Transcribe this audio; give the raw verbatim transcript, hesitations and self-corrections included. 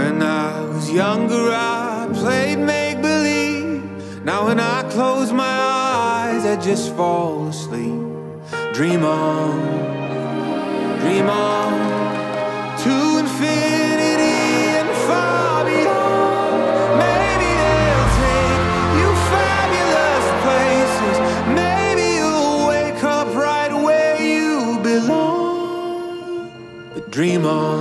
When I was younger, I played make-believe. Now when I close my eyes, I just fall asleep. Dream on, dream on, to infinity and far beyond. Maybe they'll take you fabulous places. Maybe you'll wake up right where you belong. But dream on,